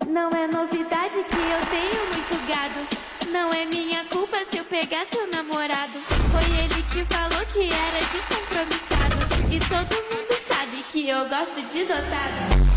Não é novidade que eu tenho muito gado. Não é minha culpa se eu pegar seu namorado. Foi ele que falou que era descompromissado. E todo mundo sabe que eu gosto de dotado.